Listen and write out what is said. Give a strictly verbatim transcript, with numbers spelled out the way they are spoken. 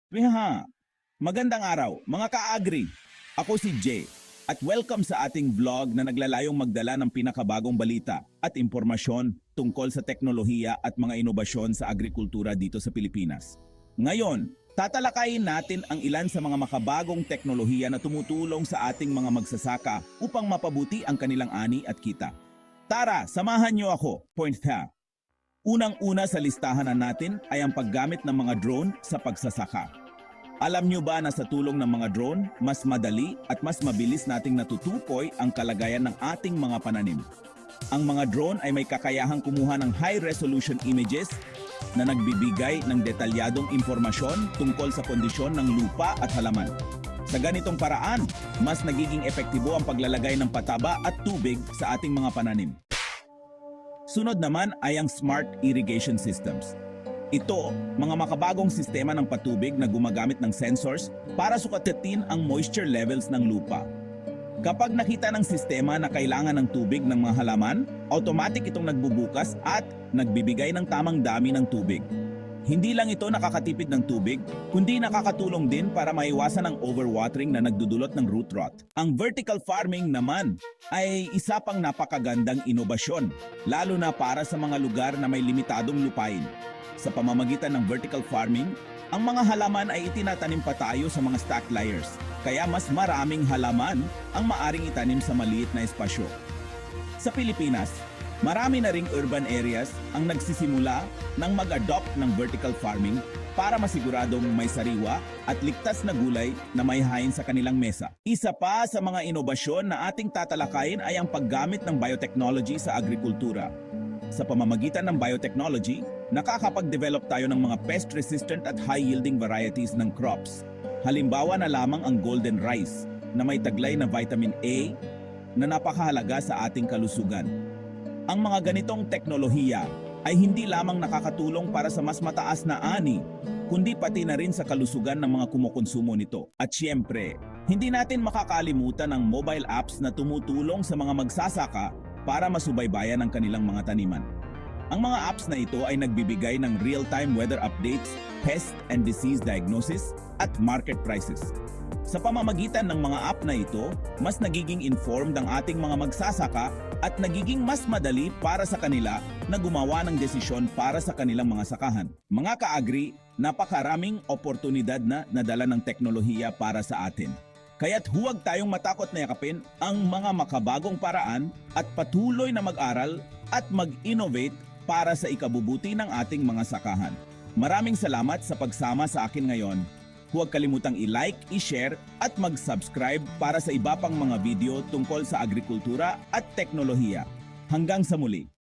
Piha, magandang araw mga ka-agri. Ako si Jay at welcome sa ating vlog na naglalayong magdala ng pinakabagong balita at impormasyon tungkol sa teknolohiya at mga inobasyon sa agrikultura dito sa Pilipinas. Ngayon, tatalakayin natin ang ilan sa mga makabagong teknolohiya na tumutulong sa ating mga magsasaka upang mapabuti ang kanilang ani at kita. Tara, samahan niyo ako. Point ha. Unang-una sa listahan na natin ay ang paggamit ng mga drone sa pagsasaka. Alam nyo ba na sa tulong ng mga drone, mas madali at mas mabilis nating natutukoy ang kalagayan ng ating mga pananim. Ang mga drone ay may kakayahang kumuha ng high-resolution images na nagbibigay ng detalyadong impormasyon tungkol sa kondisyon ng lupa at halaman. Sa ganitong paraan, mas nagiging epektibo ang paglalagay ng pataba at tubig sa ating mga pananim. Sunod naman ay ang smart irrigation systems. Ito, mga makabagong sistema ng patubig na gumagamit ng sensors para sukatin ang moisture levels ng lupa. Kapag nakita ng sistema na kailangan ng tubig ng mga halaman, automatic itong nagbubukas at nagbibigay ng tamang dami ng tubig. Hindi lang ito nakakatipid ng tubig, kundi nakakatulong din para maiwasan ang overwatering na nagdudulot ng root rot. Ang vertical farming naman ay isa pang napakagandang inobasyon, lalo na para sa mga lugar na may limitadong lupain. Sa pamamagitan ng vertical farming, ang mga halaman ay itinatanim pa tayo sa mga stack layers, kaya mas maraming halaman ang maaring itanim sa maliit na espasyo. Sa Pilipinas, marami na ring urban areas ang nagsisimula ng mag-adopt ng vertical farming para masiguradong may sariwa at ligtas na gulay na may hain sa kanilang mesa. Isa pa sa mga inobasyon na ating tatalakayin ay ang paggamit ng biotechnology sa agrikultura. Sa pamamagitan ng biotechnology, nakakapag-develop tayo ng mga pest-resistant at high-yielding varieties ng crops. Halimbawa na lamang ang golden rice na may taglay na vitamin A na napakahalaga sa ating kalusugan. Ang mga ganitong teknolohiya ay hindi lamang nakakatulong para sa mas mataas na ani, kundi pati na rin sa kalusugan ng mga kumukonsumo nito. At siyempre, hindi natin makakalimutan ang mobile apps na tumutulong sa mga magsasaka para masubaybayan ang kanilang mga taniman. Ang mga apps na ito ay nagbibigay ng real-time weather updates, pest and disease diagnosis, at market prices. Sa pamamagitan ng mga app na ito, mas nagiging informed ang ating mga magsasaka at nagiging mas madali para sa kanila na gumawa ng desisyon para sa kanilang mga sakahan. Mga ka-agri, napakaraming oportunidad na nadala ng teknolohiya para sa atin. Kaya't huwag tayong matakot na yakapin ang mga makabagong paraan at patuloy na mag-aral at mag-innovate para sa ikabubuti ng ating mga sakahan. Maraming salamat sa pagsama sa akin ngayon. Huwag kalimutang i-like, i-share at mag-subscribe para sa iba pang mga video tungkol sa agrikultura at teknolohiya. Hanggang sa muli!